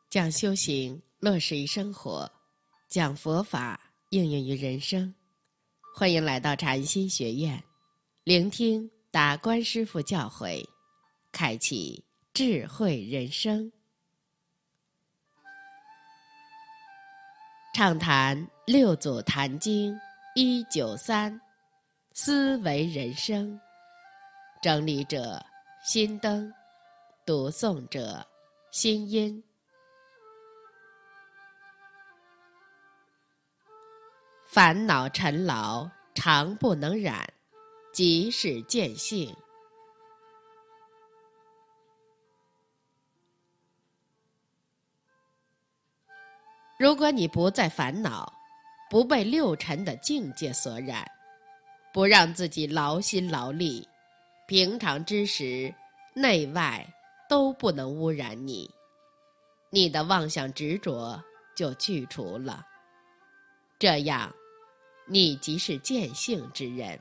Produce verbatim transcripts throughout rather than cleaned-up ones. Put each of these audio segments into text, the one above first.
讲修行落实于生活，讲佛法应用于人生。欢迎来到禅心学院，聆听达观师父教诲，开启智慧人生。畅谈六祖坛经一九三，思维人生。整理者心灯，读诵者心音。烦恼尘劳常不能染，即是见性。如果你不再烦恼，不被六尘的境界所染，不让自己劳心劳力，平常之时内外都不能污染你，你的妄想执着就去除了。这样你即是见性之人。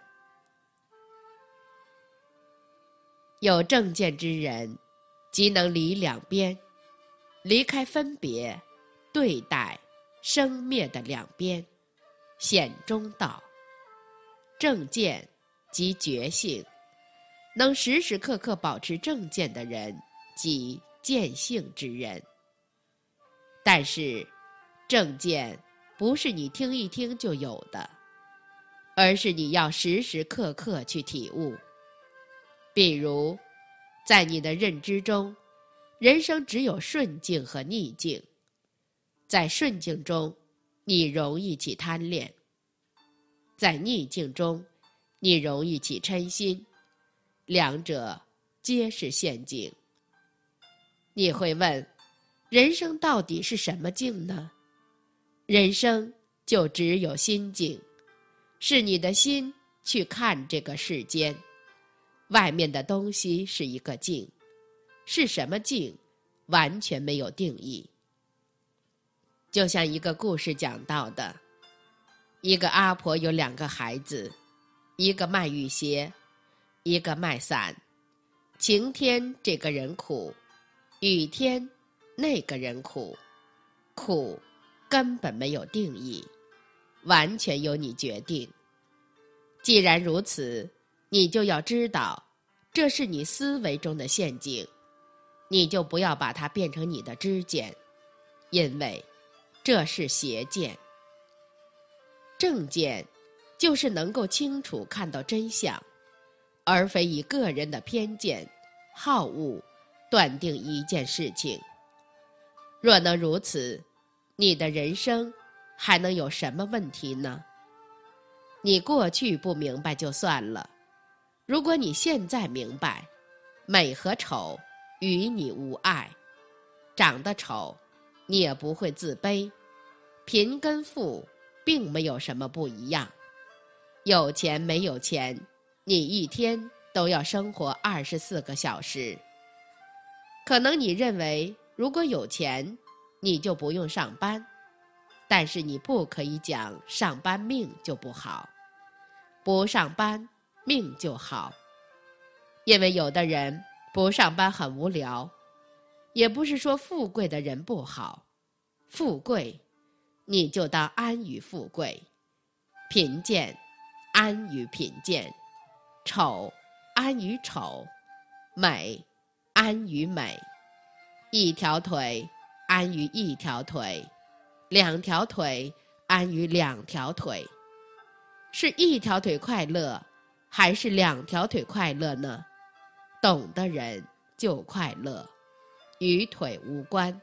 有正见之人，即能离两边，离开分别对待生灭的两边，显中道。正见即觉性，能时时刻刻保持正见的人，即见性之人。但是正见不是你听一听就有的，而是你要时时刻刻去体悟。比如在你的认知中，人生只有顺境和逆境。在顺境中，你容易起贪恋；在逆境中，你容易起嗔心，两者皆是陷阱。你会问，人生到底是什么境呢？人生就只有心境，是你的心去看这个世间，外面的东西是一个境，是什么境，完全没有定义。就像一个故事讲到的，一个阿婆有两个孩子，一个卖雨鞋，一个卖伞。晴天这个人苦，雨天那个人苦，苦根本没有定义，完全由你决定。既然如此，你就要知道，这是你思维中的陷阱，你就不要把它变成你的知见，因为这是邪见。正见就是能够清楚看到真相，而非以个人的偏见、好恶断定一件事情。若能如此，你的人生还能有什么问题呢？你过去不明白就算了，如果你现在明白，美和丑与你无碍，长得丑你也不会自卑，贫跟富并没有什么不一样。有钱没有钱，你一天都要生活二十四个小时。可能你认为如果有钱，你就不用上班，但是你不可以讲上班命就不好，不上班命就好。因为有的人不上班很无聊，也不是说富贵的人不好，富贵你就当安于富贵，贫贱安于贫贱，丑安于丑，美安于美。一条腿安于一条腿，两条腿安于两条腿。是一条腿快乐，还是两条腿快乐呢？懂的人就快乐，与腿无关。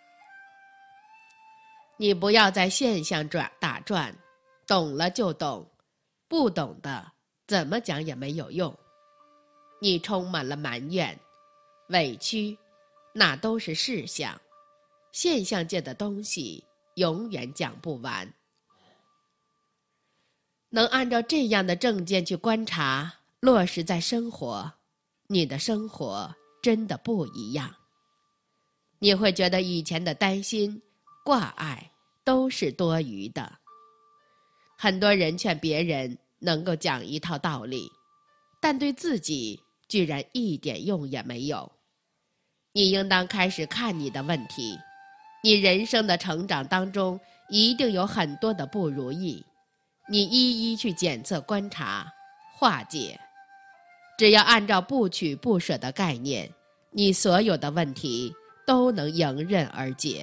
你不要在现象转打转，懂了就懂，不懂的怎么讲也没有用。你充满了埋怨、委屈，那都是事项，现象界的东西永远讲不完。能按照这样的正见去观察，落实在生活，你的生活真的不一样。你会觉得以前的担心、挂碍都是多余的。很多人劝别人能够讲一套道理，但对自己居然一点用也没有。你应当开始看你的问题， 你人生的成长当中一定有很多的不如意，你一一去检测观察化解，只要按照不取不舍的概念，你所有的问题都能迎刃而解。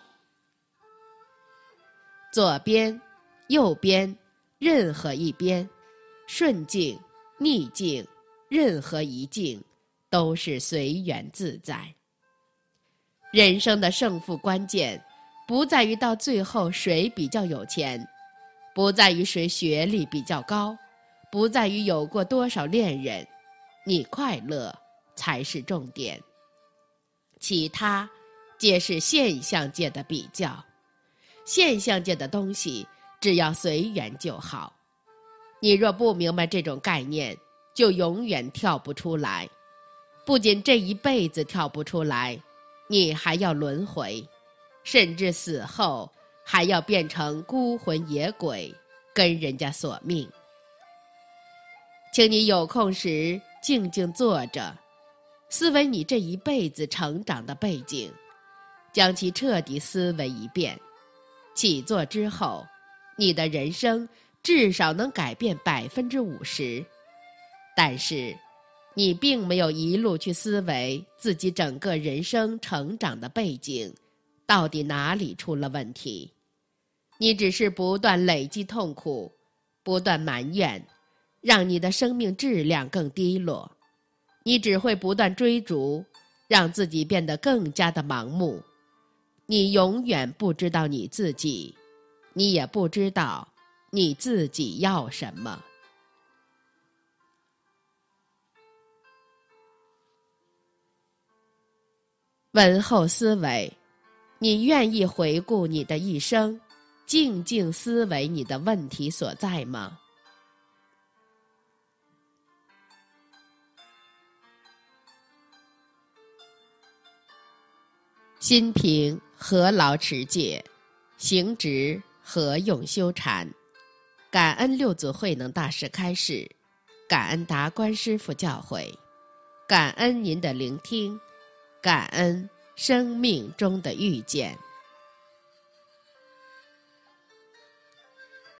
左边右边任何一边，顺境逆境任何一境，都是随缘自在。人生的胜负关键不在于到最后谁比较有钱，不在于谁学历比较高，不在于有过多少恋人，你快乐才是重点。其他皆是现象界的比较，现象界的东西只要随缘就好。你若不明白这种概念，就永远跳不出来。不仅这一辈子跳不出来，你还要轮回，甚至死后还要变成孤魂野鬼，跟人家索命。请你有空时静静坐着，思维你这一辈子成长的背景，将其彻底思维一遍。起坐之后，你的人生至少能改变百分之五十。但是你并没有一路去思维自己整个人生成长的背景到底哪里出了问题，你只是不断累积痛苦，不断埋怨，让你的生命质量更低落。你只会不断追逐，让自己变得更加的盲目。你永远不知道你自己，你也不知道你自己要什么。文后思维，你愿意回顾你的一生，静静思维你的问题所在吗？心平何劳持戒，行直何用修禅。感恩六祖慧能大师开示，感恩达观师父教诲，感恩您的聆听，感恩生命中的遇见。